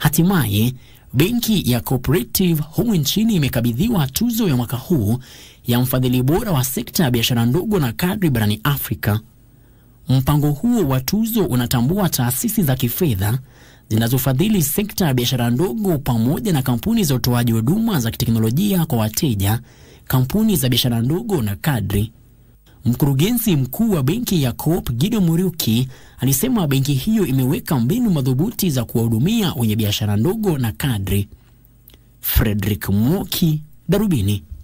Hatimaye, benki ya Co-operative humu nchini imekabidhiwa tuzo ya mwaka huu ya mfadhili bora wa sekta ya biashara ndogo na kadri barani Afrika. Mpango huo wa tuzo unatambua taasisi za kifedha zinazofadhili sekta ya biashara ndogo pamoja na kampuni za utoaji huduma za kiteknolojia kwa wateja, kampuni za biashara ndogo na kadri. Mkurugenzi mkuu wa benki ya Co-op Gideon Muriuki alisema benki hiyo imeweka mbinu madhubuti za kuwahudumia wenye biashara ndogo na kadri. Frederick Mwoki, Darubini.